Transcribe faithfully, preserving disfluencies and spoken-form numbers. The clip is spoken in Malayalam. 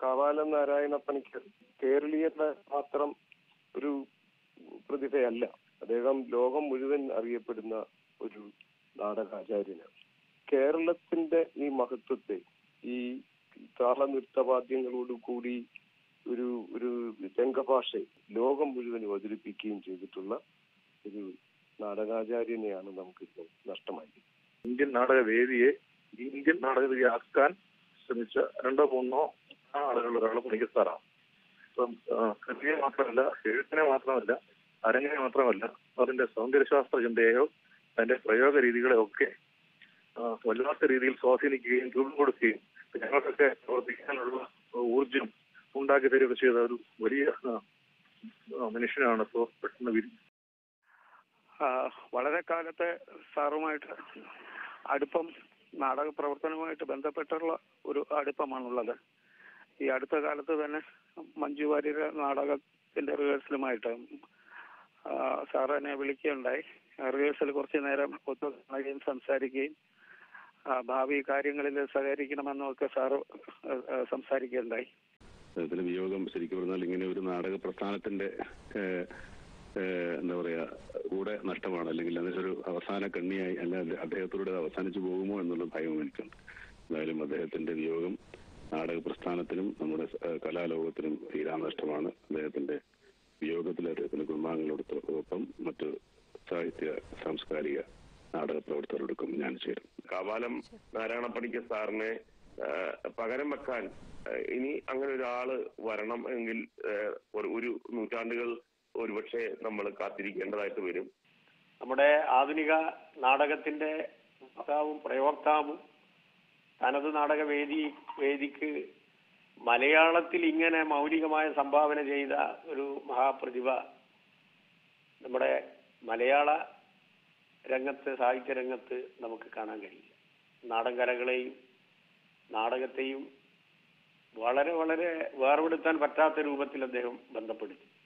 കാവാലം നാരായണ പണിക്കർ കേരളീയരുടെ മാത്രം ഒരു പ്രതിഭയല്ല. അദ്ദേഹം ലോകം മുഴുവൻ അറിയപ്പെടുന്ന ഒരു നാടകാചാര്യനാണ്. കേരളത്തിന്റെ ഈ മഹത്വത്തെ ഈ താളനൃത്തവാദ്യങ്ങളോട് കൂടി ഒരു ഒരു രംഗഭാഷയെ ലോകം മുഴുവൻ അവതരിപ്പിക്കുകയും ചെയ്തിട്ടുള്ള ഒരു നാടകാചാര്യനെയാണ് നമുക്കിപ്പോൾ നഷ്ടമായി. ഇന്ത്യൻ നാടകവേദിയെ ഇന്ത്യൻ നാടകവേദിയാക്കാൻ ശ്രമിച്ച രണ്ടോ മൂന്നോ ആളുകൾ ഒരാളെ പണിക്കർ സാറാണ്. ഇപ്പം കൃതിയെ മാത്രമല്ല, എഴുത്തിനെ മാത്രമല്ല, അരങ്ങിനെ മാത്രമല്ല, അതിന്റെ സൗന്ദര്യശാസ്ത്ര ചിന്തയെയോ അതിന്റെ പ്രയോഗ രീതികളെയോ ഒക്കെ വല്ലാത്ത രീതിയിൽ സ്വാധീനിക്കുകയും രൂപം കൊടുക്കുകയും ഞങ്ങൾക്കൊക്കെ പ്രവർത്തിക്കാനുള്ള ഊർജം ഉണ്ടാക്കി തരികയൊക്കെ ചെയ്ത ഒരു വലിയ മനുഷ്യനാണ് ഇപ്പോൾ പെട്ടെന്ന് വിരി. വളരെ കാലത്തെ സാറുമായിട്ട് അടുപ്പം, നാടക പ്രവർത്തനവുമായിട്ട് ബന്ധപ്പെട്ടുള്ള ഒരു അടുപ്പമാണുള്ളത്. ഈ അടുത്ത കാലത്ത് തന്നെ മഞ്ജു വാര്യരുടെ നാടകത്തിന്റെ റിഹേഴ്സലുമായിട്ട് സാറ് എന്നെ വിളിക്കുകയുണ്ടായി. റിഹേഴ്സൽ കുറച്ച് നേരം ഒത്തു കാണുകയും സംസാരിക്കുകയും ഭാവി കാര്യങ്ങളിൽ സഹകരിക്കണമെന്നൊക്കെ സാറ് സംസാരിക്കുകയുണ്ടായി. അദ്ദേഹത്തിന്റെ വിയോഗം ശരിക്കും പറഞ്ഞാൽ ഇങ്ങനെ ഒരു നാടക പ്രസ്ഥാനത്തിന്റെ എന്താ പറയാ കൂടെ നഷ്ടമാണ്, അല്ലെങ്കിൽ അതിനൊരു അവസാന കണ്ണിയായി അല്ല അദ്ദേഹത്തോടെ അവസാനിച്ചു പോകുമോ എന്നുള്ള ഭയം എനിക്കുണ്ട്. എന്തായാലും അദ്ദേഹത്തിന്റെ വിയോഗം നാടക പ്രസ്ഥാനത്തിനും നമ്മുടെ കലാലോകത്തിനും തീരാനഷ്ടമാണ്. അദ്ദേഹത്തിന്റെ വിയോഗത്തിൽ അദ്ദേഹത്തിന്റെ കുടുംബാംഗങ്ങളോടൊപ്പം മറ്റു സാഹിത്യ സാംസ്കാരിക നാടക പ്രവർത്തകരോടൊപ്പം ഞാൻ ചേരും. കാവാലം നാരായണ പണിക്കർ സാറിനെ പകരം വെക്കാൻ ഇനി അങ്ങനെ ഒരാള് വരണം എങ്കിൽ ഒരു നൂറ്റാണ്ടുകൾ ഒരുപക്ഷെ നമ്മൾ കാത്തിരിക്കേണ്ടതായിട്ട് വരും. നമ്മുടെ ആധുനിക നാടകത്തിന്റെ വക്താവും പ്രയോക്താവും തനത് നാടക വേദി വേദിക്ക് മലയാളത്തിൽ ഇങ്ങനെ മൗലികമായ സംഭാവന ചെയ്ത ഒരു മഹാപ്രതിഭ നമ്മുടെ മലയാള രംഗത്ത്, സാഹിത്യ രംഗത്ത് നമുക്ക് കാണാൻ കഴിയില്ല. നാടൻ കലകളെയും നാടകത്തെയും വളരെ വളരെ വേർപെടുത്താൻ പറ്റാത്ത രൂപത്തിൽ അദ്ദേഹം ബന്ധപ്പെടുത്തി.